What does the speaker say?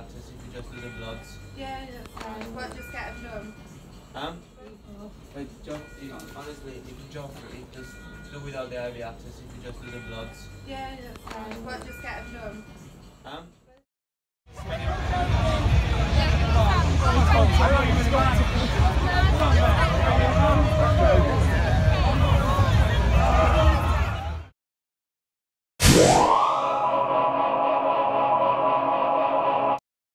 access if you just do the bloods. Yeah, that's fine. But just get them done. Like, honestly, if you jump, just do without the IV access if you just do the bloods. Yeah, that's fine. But just get them done. Huh?